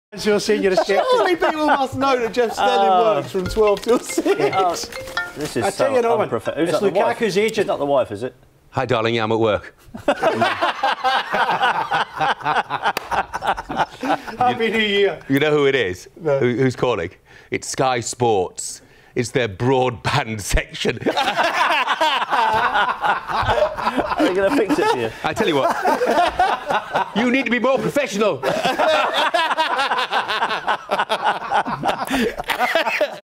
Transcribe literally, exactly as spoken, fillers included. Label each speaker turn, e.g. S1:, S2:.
S1: Your senior escape.
S2: Surely people must know that Jeff Stelling
S3: Oh.
S2: works from twelve till six.
S3: Oh, this is
S1: I
S3: so
S1: tell you, Norman,
S3: unprofessional. Who's
S1: it's
S3: that, the wife?
S1: Lukaku's agent.
S3: It's not the wife, is it?
S4: Hi, darling. Yeah, I'm at work.
S1: Happy New Year.
S4: You know who it is?
S2: No.
S4: Who, who's calling? It's Sky Sports. It's their broadband section.
S3: Are they going to fix it for you?
S4: I tell you what, you need to be more professional.